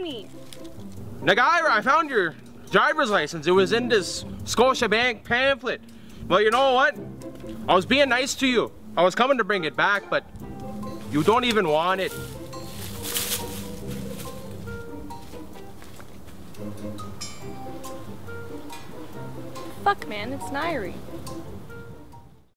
me? Ngaire, I found your driver's license. It was in this Scotiabank pamphlet. Well, you know what? I was being nice to you. I was coming to bring it back, but you don't even want it. Fuck, man, it's Ngaire.